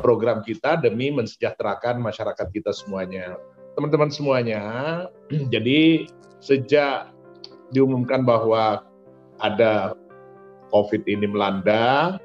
program kita demi mensejahterakan masyarakat kita semuanya. Teman-teman semuanya, jadi sejak diumumkan bahwa ada COVID ini melanda,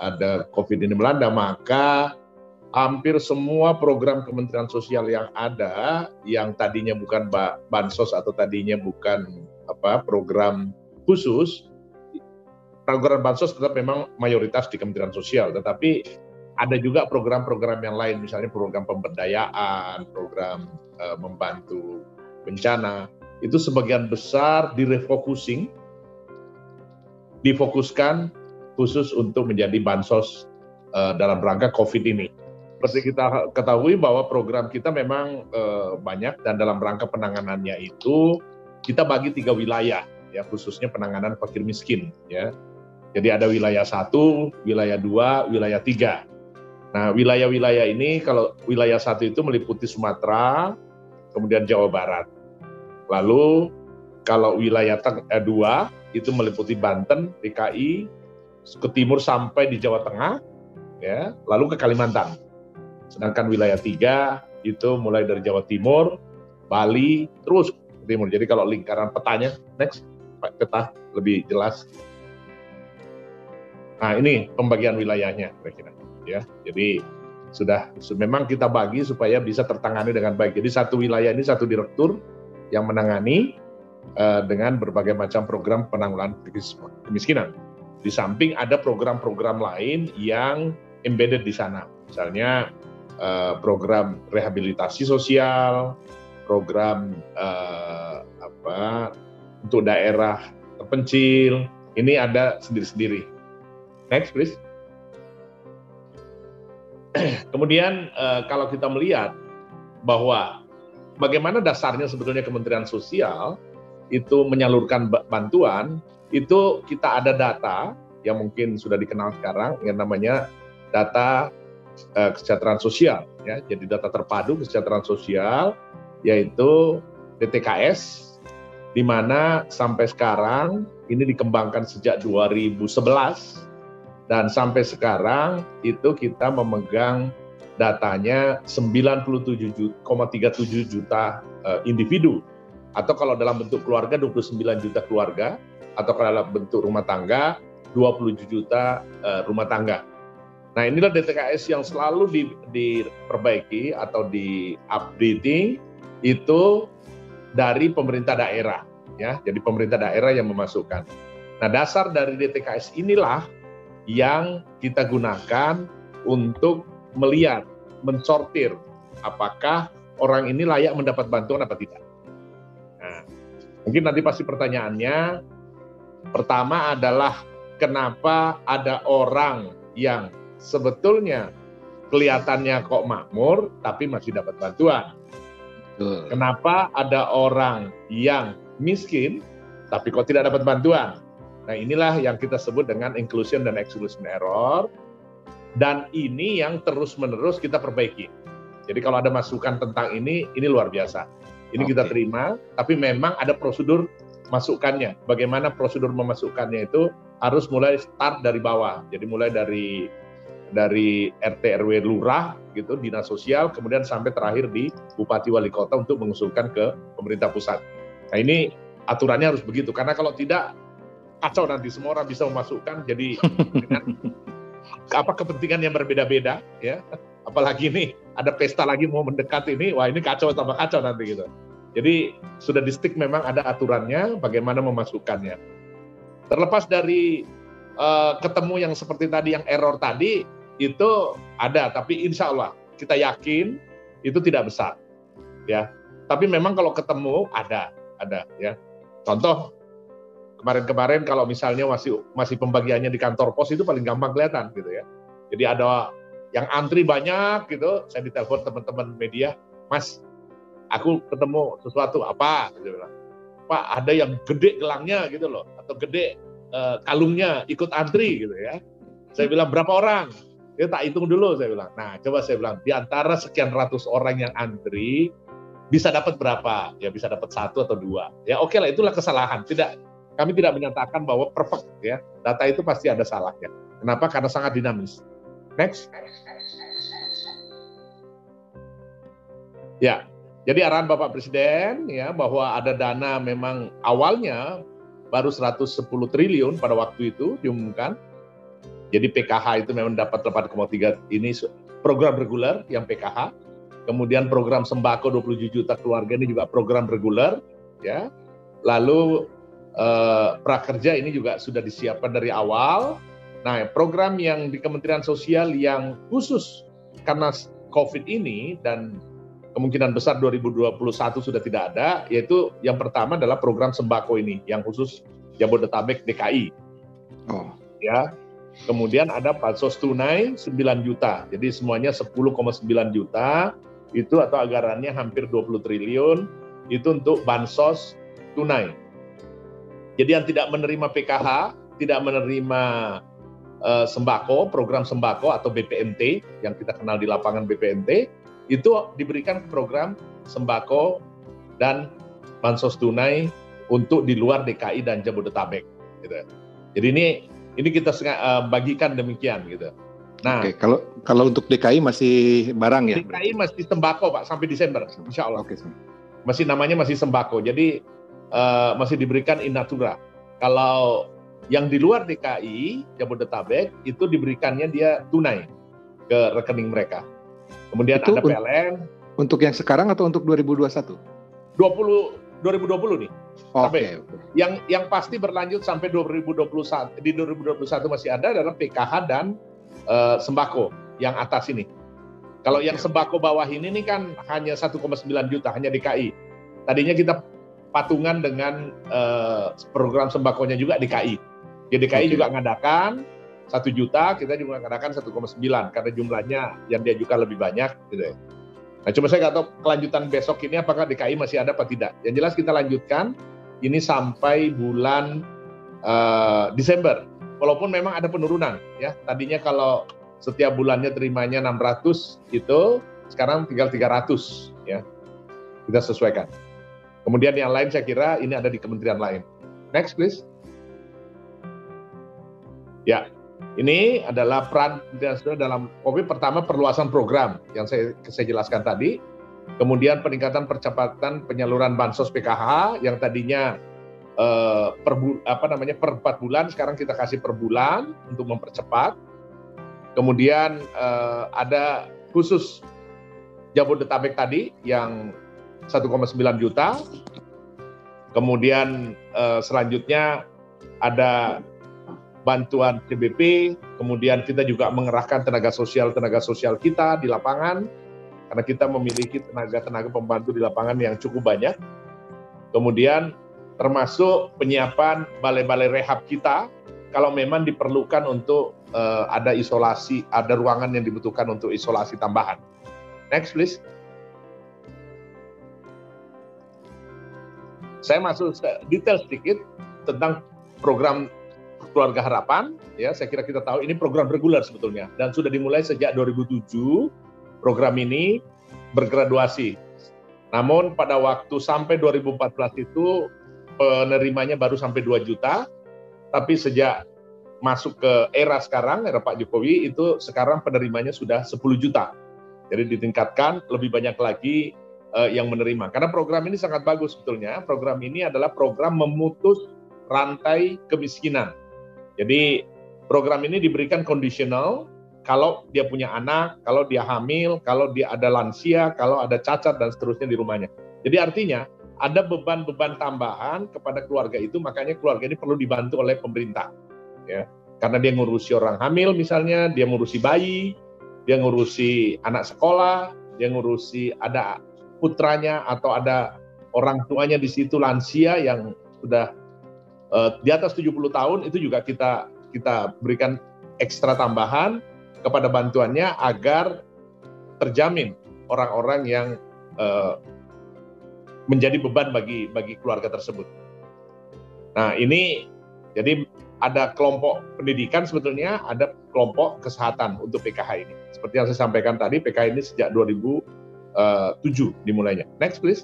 maka hampir semua program Kementerian Sosial yang ada, yang tadinya bukan bansos atau tadinya bukan program khusus, program bansos tetap memang mayoritas di Kementerian Sosial, tetapi ada juga program-program yang lain, misalnya program pemberdayaan, program membantu bencana, itu sebagian besar difokuskan khusus untuk menjadi bansos dalam rangka COVID ini. Seperti kita ketahui bahwa program kita memang banyak, dan dalam rangka penanganannya itu kita bagi 3 wilayah, ya, khususnya penanganan fakir miskin, ya. Jadi ada wilayah 1, wilayah 2, wilayah 3. Nah, wilayah-wilayah ini, kalau wilayah 1 itu meliputi Sumatera, kemudian Jawa Barat. Lalu kalau wilayah 2 itu meliputi Banten, DKI, ke timur sampai di Jawa Tengah, ya, lalu ke Kalimantan. Sedangkan wilayah 3 itu mulai dari Jawa Timur, Bali, terus ke timur. Jadi kalau lingkaran petanya, next, peta lebih jelas. Nah, ini pembagian wilayahnya, kira-kira. Ya, jadi memang kita bagi supaya bisa tertangani dengan baik. Jadi satu wilayah ini satu direktur yang menangani dengan berbagai macam program penanggulangan kemiskinan. Di samping ada program-program lain yang embedded di sana, misalnya program rehabilitasi sosial, program untuk daerah terpencil. Ini ada sendiri-sendiri. Next, please. Kemudian kalau kita melihat bahwa bagaimana dasarnya sebetulnya Kementerian Sosial itu menyalurkan bantuan, itu kita ada data yang mungkin sudah dikenal sekarang yang namanya data kesejahteraan sosial, ya. Jadi data terpadu kesejahteraan sosial, yaitu DTKS, di mana sampai sekarang ini dikembangkan sejak 2011. Dan sampai sekarang itu kita memegang datanya 97,37 juta individu. Atau kalau dalam bentuk keluarga 29 juta keluarga, atau kalau dalam bentuk rumah tangga 27 juta rumah tangga. Nah, inilah DTKS yang selalu diperbaiki atau di-updating itu dari pemerintah daerah, ya. Jadi pemerintah daerah yang memasukkan. Nah, dasar dari DTKS inilah yang kita gunakan untuk melihat, mensortir apakah orang ini layak mendapat bantuan apa tidak. Nah, mungkin nanti pasti pertanyaannya pertama adalah kenapa ada orang yang sebetulnya kelihatannya kok makmur tapi masih dapat bantuan. Kenapa ada orang yang miskin tapi kok tidak dapat bantuan. Nah, inilah yang kita sebut dengan inclusion dan exclusion error, dan ini yang terus-menerus kita perbaiki. Jadi kalau ada masukan tentang ini luar biasa. Ini kita terima, tapi memang ada prosedur masukannya. Bagaimana prosedur memasukkannya itu harus mulai start dari bawah. Jadi mulai dari RT RW lurah gitu, dinas sosial, kemudian sampai terakhir di bupati wali kota untuk mengusulkan ke pemerintah pusat. Nah, ini aturannya harus begitu, karena kalau tidak kacau nanti semua orang bisa memasukkan, jadi dengan kepentingan yang berbeda-beda, ya. Apalagi ini ada pesta lagi mau mendekat ini, wah ini kacau tambah kacau nanti gitu. Jadi sudah di stick, memang ada aturannya bagaimana memasukkannya. Terlepas dari ketemu yang seperti tadi, yang error tadi itu ada, tapi insya Allah kita yakin itu tidak besar, ya. Tapi memang kalau ketemu ada, ya. Contoh kemarin-kemarin kalau misalnya masih pembagiannya di kantor pos itu paling gampang kelihatan gitu, ya. Jadi ada yang antri banyak gitu, saya ditelepon teman-teman media, Mas, aku ketemu sesuatu apa? Dia bilang, Pak, ada yang gede gelangnya gitu loh, atau gede kalungnya ikut antri gitu, ya. Saya bilang berapa orang? Dia tak hitung dulu, saya bilang. Nah, coba saya bilang di antara sekian ratus orang yang antri bisa dapat berapa? Ya bisa dapat 1 atau 2. Ya oke lah, itulah kesalahan. Kami tidak menyatakan bahwa perfect, ya. Data itu pasti ada salahnya. Kenapa? Karena sangat dinamis. Next. Ya, jadi arahan Bapak Presiden ya bahwa ada dana memang awalnya baru 110 triliun pada waktu itu diumumkan. Jadi PKH itu memang dapat 8,3 ini program reguler yang PKH. Kemudian program sembako 27 juta keluarga ini juga program reguler ya. Lalu prakerja ini juga sudah disiapkan dari awal. Nah, program yang di Kementerian Sosial yang khusus karena COVID ini dan kemungkinan besar 2021 sudah tidak ada, yaitu yang pertama adalah program sembako ini yang khusus Jabodetabek DKI. Oh. Ya. Kemudian ada bansos tunai 9 juta. Jadi semuanya 10,9 juta itu atau anggarannya hampir 20 triliun itu untuk bansos tunai. Jadi yang tidak menerima PKH, tidak menerima sembako, program sembako atau BPNT yang kita kenal di lapangan BPNT, itu diberikan ke program sembako dan bansos tunai untuk di luar DKI dan Jabodetabek. Gitu. Jadi ini kita bagikan demikian gitu. Nah, oke, kalau untuk DKI masih barang ya? DKI masih sembako Pak sampai Desember, insya Allah. Oke. Namanya masih sembako, jadi masih diberikan in natura. Kalau yang di luar DKI, Jabodetabek, itu diberikannya dia tunai ke rekening mereka. Kemudian itu ada PLN. Untuk yang sekarang atau untuk 2021? 2020 nih. Oke. Yang pasti berlanjut sampai 2021. Di 2021 masih ada adalah PKH dan sembako yang atas ini. Kalau yang sembako bawah ini kan hanya 1,9 juta, hanya DKI. Tadinya kita patungan dengan program sembakonya juga DKI. Jadi DKI juga ngadakan 1 juta, kita juga ngadakan 1,9 karena jumlahnya yang diajukan lebih banyak gitu ya. Nah, cuma saya nggak tahu kelanjutan besok ini apakah DKI masih ada apa tidak. Yang jelas kita lanjutkan ini sampai bulan Desember. Walaupun memang ada penurunan ya. Tadinya kalau setiap bulannya terimanya 600 itu sekarang tinggal 300 ya. Kita sesuaikan. Kemudian yang lain saya kira ini ada di kementerian lain. Next please. Ya, ini adalah peran dalam COVID. Pertama, perluasan program yang saya jelaskan tadi. Kemudian peningkatan percepatan penyaluran bansos PKH yang tadinya per 4 bulan, sekarang kita kasih per bulan untuk mempercepat. Kemudian ada khusus Jabodetabek tadi yang 1,9 juta. Kemudian selanjutnya ada bantuan CBP, kemudian kita juga mengerahkan tenaga sosial kita di lapangan, karena kita memiliki tenaga pembantu di lapangan yang cukup banyak. Kemudian termasuk penyiapan balai-balai rehab kita, kalau memang diperlukan untuk ada isolasi, ada ruangan yang dibutuhkan untuk isolasi tambahan. Next please. Saya masuk detail sedikit tentang program Keluarga Harapan, ya saya kira kita tahu ini program reguler sebetulnya dan sudah dimulai sejak 2007. Program ini bergraduasi. Namun pada waktu sampai 2014 itu penerimanya baru sampai 2 juta, tapi sejak masuk ke era sekarang, era Pak Jokowi itu sekarang penerimanya sudah 10 juta. Jadi ditingkatkan lebih banyak lagi yang menerima. Karena program ini sangat bagus sebetulnya. Program ini adalah program memutus rantai kemiskinan. Jadi program ini diberikan kondisional kalau dia punya anak, kalau dia hamil, kalau dia ada lansia, kalau ada cacat dan seterusnya di rumahnya. Jadi artinya ada beban-beban tambahan kepada keluarga itu, makanya keluarga ini perlu dibantu oleh pemerintah. Ya. Karena dia ngurusi orang hamil misalnya, dia ngurusi bayi, dia ngurusi anak sekolah, dia ngurusi ada putranya atau ada orang tuanya di situ lansia yang sudah di atas 70 tahun, itu juga kita berikan ekstra tambahan kepada bantuannya agar terjamin orang-orang yang menjadi beban bagi keluarga tersebut. Nah ini jadi ada kelompok pendidikan sebetulnya, ada kelompok kesehatan untuk PKH ini. Seperti yang saya sampaikan tadi, PKH ini sejak 2007 dimulainya. Next please.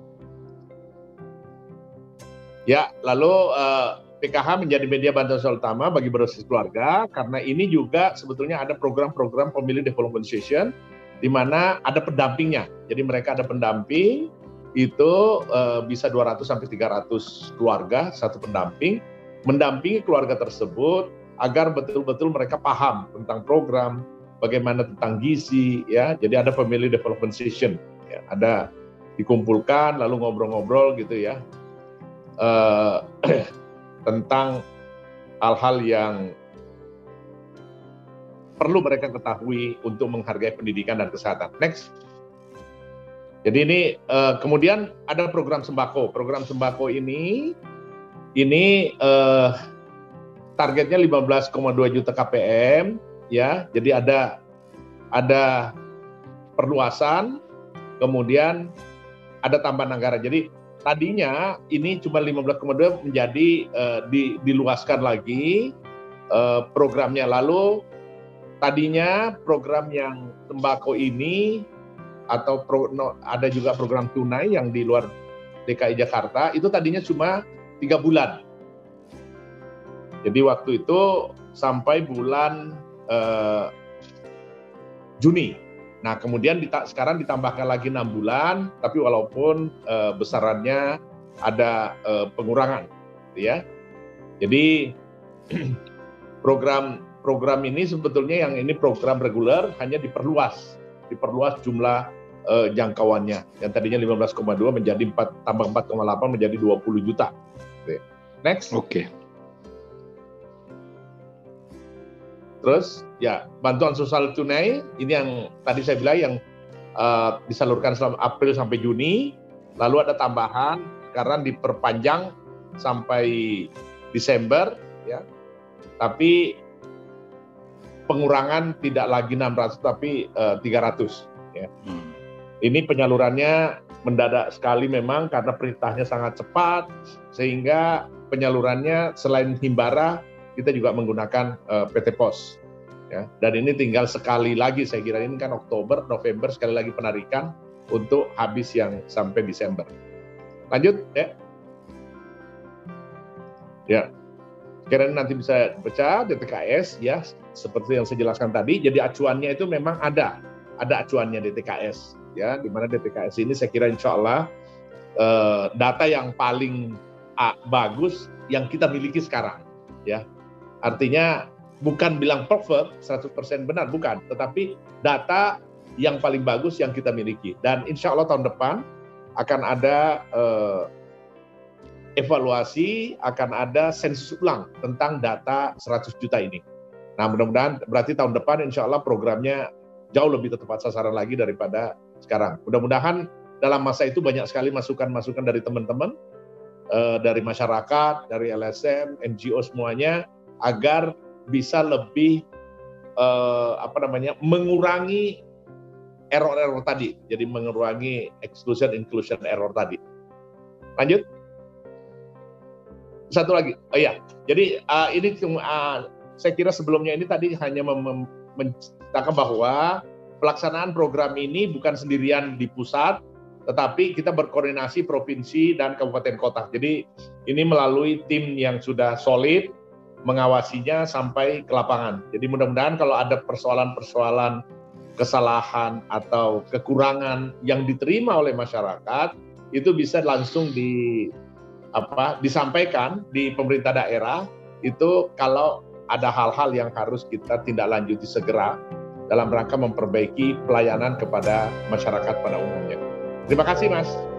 Ya, lalu PKH menjadi media bantuan sosial utama bagi berbasis keluarga, karena ini juga sebetulnya ada program-program Family Development Association di mana ada pendampingnya. Jadi mereka ada pendamping, itu bisa 200 sampai 300 keluarga, satu pendamping, mendampingi keluarga tersebut agar betul-betul mereka paham tentang program, bagaimana tentang gizi, ya. Jadi ada family development session, ya. Ada dikumpulkan lalu ngobrol-ngobrol gitu ya, tentang hal-hal yang perlu mereka ketahui untuk menghargai pendidikan dan kesehatan. Next. Jadi ini kemudian ada program sembako. Program sembako ini targetnya 15,2 juta KPM, ya. Jadi ada perluasan, kemudian ada tambahan anggaran. Jadi tadinya ini cuma 15,2 menjadi diluaskan lagi programnya. Lalu tadinya program yang sembako ini atau ada juga program tunai yang di luar DKI Jakarta itu tadinya cuma 3 bulan. Jadi waktu itu sampai bulan Juni. Nah kemudian sekarang ditambahkan lagi 6 bulan, tapi walaupun besarannya ada pengurangan, ya. Jadi program ini sebetulnya yang ini program reguler hanya diperluas jumlah jangkauannya. Yang tadinya 15,2 menjadi 4 tambah 4,8 menjadi 20 juta. Oke. Next. Oke. Terus ya bantuan sosial tunai ini yang tadi saya bilang yang disalurkan selama April sampai Juni. Lalu ada tambahan karena diperpanjang sampai Desember, ya. Tapi pengurangan tidak lagi 600 tapi 300, ya. Ini penyalurannya mendadak sekali memang karena perintahnya sangat cepat, sehingga penyalurannya selain Himbara kita juga menggunakan PT Pos, ya. Dan ini tinggal sekali lagi, saya kira ini kan Oktober, November sekali lagi penarikan untuk habis yang sampai Desember. Lanjut, ya. Ya. Kira nanti bisa baca DTKS, ya, seperti yang saya jelaskan tadi. Jadi acuannya itu memang ada acuannya DTKS, ya, di mana DTKS ini saya kira insya Allah data yang paling bagus yang kita miliki sekarang, ya. Artinya bukan bilang perfect 100% benar, bukan, tetapi data yang paling bagus yang kita miliki. Dan insya Allah tahun depan akan ada evaluasi, akan ada sensus ulang tentang data 100 juta ini. Nah mudah-mudahan berarti tahun depan insya Allah programnya jauh lebih tepat sasaran lagi daripada sekarang. Mudah-mudahan dalam masa itu banyak sekali masukan-masukan dari teman-teman, dari masyarakat, dari LSM, NGO semuanya, agar bisa lebih mengurangi error-error tadi. Jadi mengurangi exclusion-inclusion error tadi. Lanjut. Satu lagi, jadi ini saya kira sebelumnya ini tadi hanya menceritakan bahwa pelaksanaan program ini bukan sendirian di pusat, tetapi kita berkoordinasi provinsi dan kabupaten kota. Jadi ini melalui tim yang sudah solid, mengawasinya sampai ke lapangan. Jadi mudah-mudahan kalau ada persoalan-persoalan kesalahan atau kekurangan yang diterima oleh masyarakat, itu bisa langsung disampaikan di pemerintah daerah, itu kalau ada hal-hal yang harus kita tindak lanjuti segera dalam rangka memperbaiki pelayanan kepada masyarakat pada umumnya. Terima kasih, Mas.